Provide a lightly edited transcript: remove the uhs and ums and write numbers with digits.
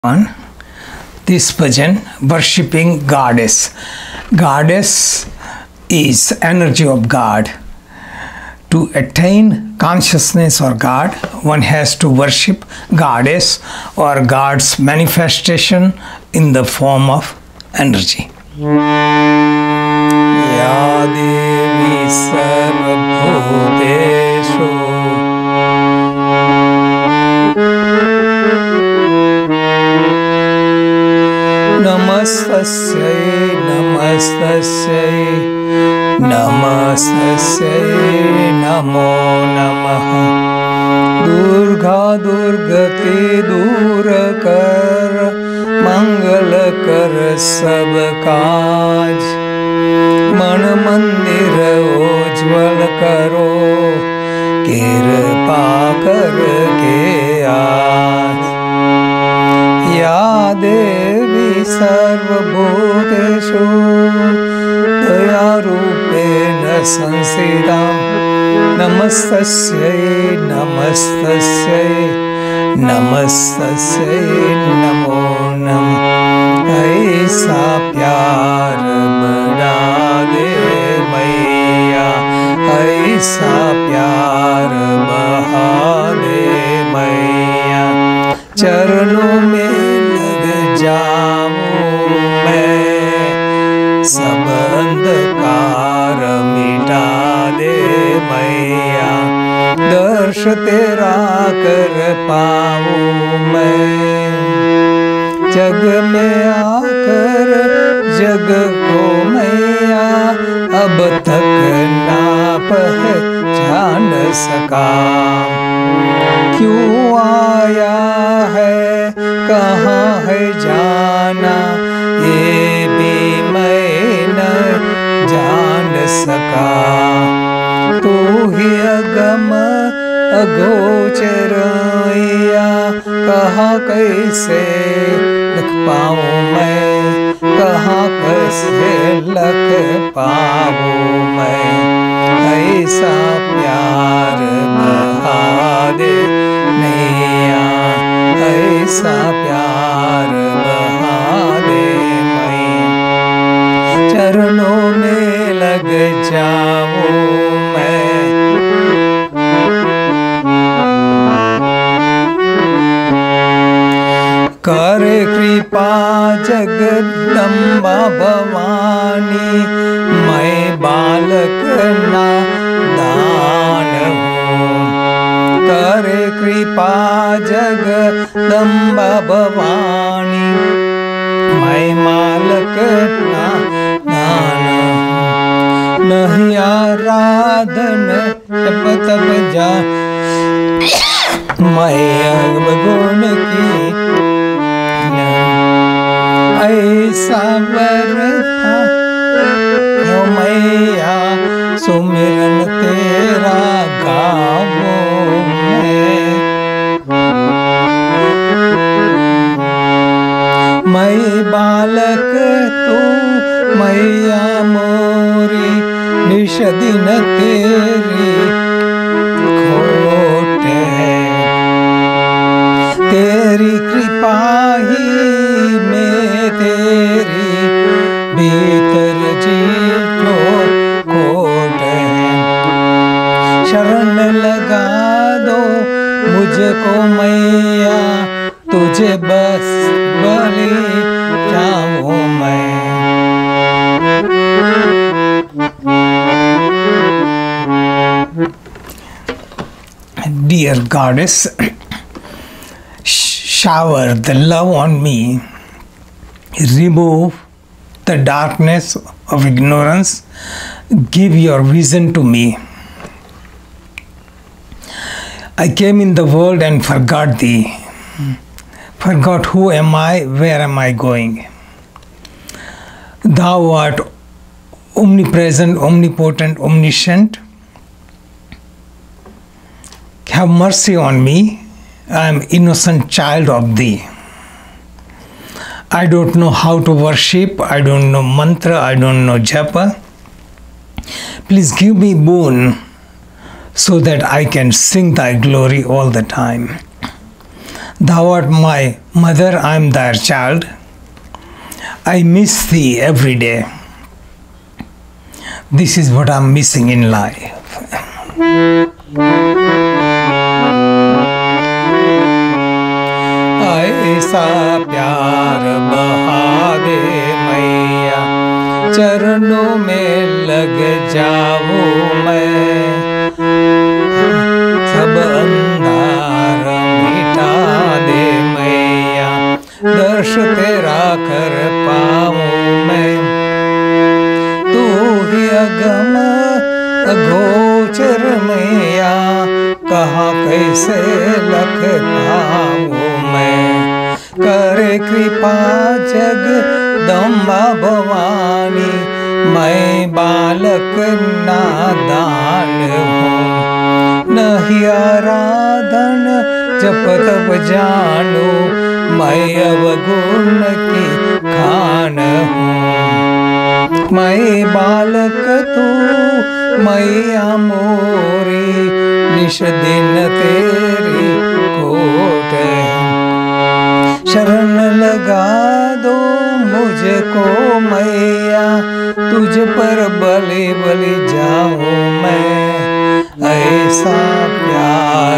on this bhajan worshipping goddess. Goddess is energy of God. To attain consciousness or God, one has to worship goddess or God's manifestation in the form of energy. Ya Devi Sarvabhuteshu Namastasyai Namastasyai Namastasyai Namo Namaha Durga Durgati दूर कर मंगल कर सब काज मन मंदिर उज्ज्वल करो कृपा कर के आज या देवी सर्वभूतेषु दयारूपेण संस्थिता नमस्तस्यै नमस्तस्यै नमस्तस्यै नमो नमः ऐसा प्यार बढ़ा दे मैया ऐसा प्यार बहा दे मैया चरणों में लग जाऊं मैं सब अंधकार मिटा दे मैया दर्श तेरा कर पाऊं मैं जग में आकर जग को मैया अब तक ना पहचान सका क्यों आया है कहाँ है जाना ये भी मैं न जान सका तू ही अगम अगोचरैया कहाँ कैसे लिख पाऊँ मैं कहाँ कैसे लख पाऊँ मैं ऐसा प्यार बहा दे नैया ऐसा प्यार बहा दे मैं चरणों में लग जाऊँ मैं कर कृपा जगदम्बा भवानी मैं बालक नादान हूँ कर कृपा जगदम्बा भवानी मैं बालक नादान नहीं आराधन जप तप जा मैं अवगुण की ऐसा बरता यो मैया सुमिरन तेरा गावो मैं बालक तू मैया मोरी निश दिन तेरी खोट है तेरी कृपा ही तेरी भीतर जीतो कोट है शरण लगा दो मुझको मैया तुझे बस बलि जाऊं मैं Dear Goddess, shower the love on me. Remove the darkness of ignorance. Give your vision to me. I came in the world and forgot thee. Forgot who am I, where am I going. Thou art omnipresent, omnipotent, omniscient. Have mercy on me. I am innocent child of thee. I don't know how to worship, I don't know mantra, I don't know japa. Please give me boon so that I can sing thy glory all the time. Thou art my mother, I am thy child. I miss thee every day. This is what I am missing in life. ऐसा प्यार बहा दे मैया, चरणों में लग जाऊं मैं, सब अंधार मिटा दे मैया, दर्श तेरा कर पाऊं मैं। तू ही अगम अगोचर मैया, कहाँ कैसे लखताऊं मैं। करे कृपा जगदम्बा भवानी, मैं बालक नादान हूँ। नहीं आराधन जप तप जानू, मैं अवगुण की खान हूँ। मैं बालक तू मैया मोरी, निश दिन तेरी कोट है। शरण लगा दो मुझको मैया, तुझ पर बलि बलि जाऊं मैं। ऐसा प्यार